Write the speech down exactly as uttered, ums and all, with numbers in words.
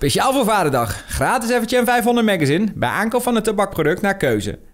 Speciaal voor Vaderdag. Gratis F H M vijfhonderd magazine bij aankoop van een tabakproduct naar keuze.